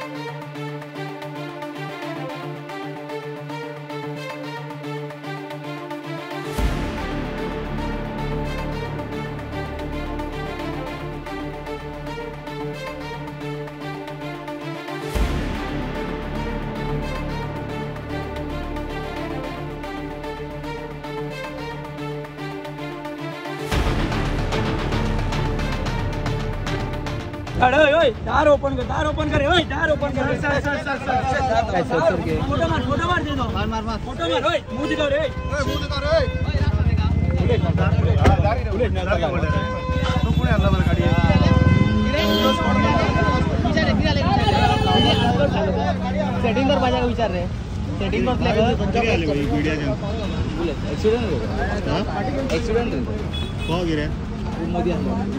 दार ओपन कर, दार ओपन करे, ओए दार ओपन कर। फोटो मार दे दो। मार फोटो मार, ओए मुंह दिखा रे, मुंह दिखा रे। तो पुणे आणला बरं गाडी। सेटिंग कर माझ्या विचार रे, सेटिंग कर ले किती आले भाई मीडिया जन ऍक्सिडेंट हो हां ऍक्सिडेंट हो गिरे मध्ये आणला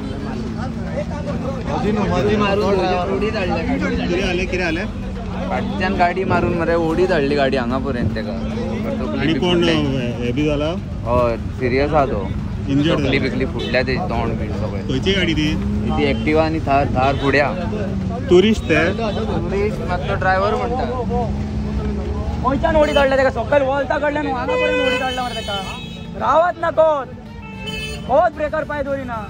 किती आले पाटच्यान गाडी मारून मरे ओडी धाडली गाडी हांगापर्यंत तेका आणि कोण हे बी झाला हय सिरियस हा तो इंजर्ड तकली बिकली फुटल्या ते तोंड बीड सगळें खंयची गाडी ती ती एक्टिवा आणि थार फुड्या टुरिस्ट ते टुरिस्ट मात्र ड्रायव्हर म्हणटा कोणच्यान ओडी धाडल्या तेका सकयल वॉलता कडल्यान हांगापर्यंत ओडी धाडला मरे तेका रावत ना कोच ब्रेकर पाय दोरीना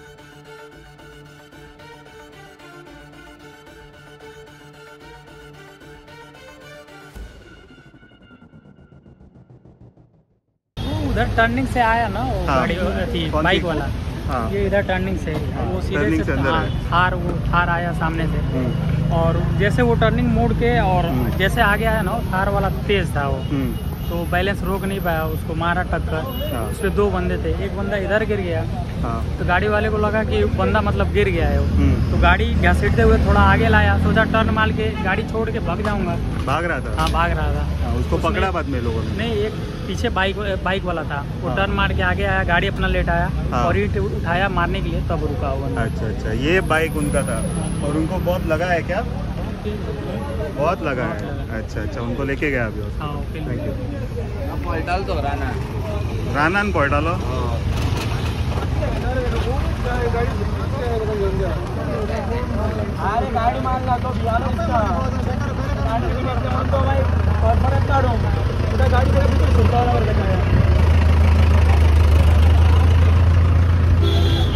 उधर टर्निंग से आया ना वो गाड़ी थी बाइक वाला ये इधर टर्निंग से वो सीधे से थार आया सामने से और जैसे वो टर्निंग मोड़ के और जैसे आगे आया ना थार वाला तेज था वो तो बैलेंस रोक नहीं पाया उसको मारा टक्कर उसपे दो बंदे थे एक बंदा इधर गिर गया तो गाड़ी वाले को लगा कि बंदा मतलब गिर गया है वो तो गाड़ी घसीटते हुए थोड़ा आगे लाया सोचा टर्न मार के गाड़ी छोड़ के भाग जाऊंगा भाग रहा था हाँ भाग रहा था उसको पकड़ा बाद में लोगों ने नहीं एक पीछे बाइक वाला था वो टर्न मार के आगे आया गाड़ी अपना लेट आया और ईंट उठाया मारने के लिए तब रुका हुआ अच्छा ये बाइक उनका था और उनको बहुत लगा है क्या बहुत लगा है अच्छा उनको लेके गया अभी थैंक यू पळटाल तो रानान पळटालो अरे गाडी मारला तो बियालो इसका गाडी म्हणतो भाई परत काढू उद्या गाडी सुद्धा सुटतावर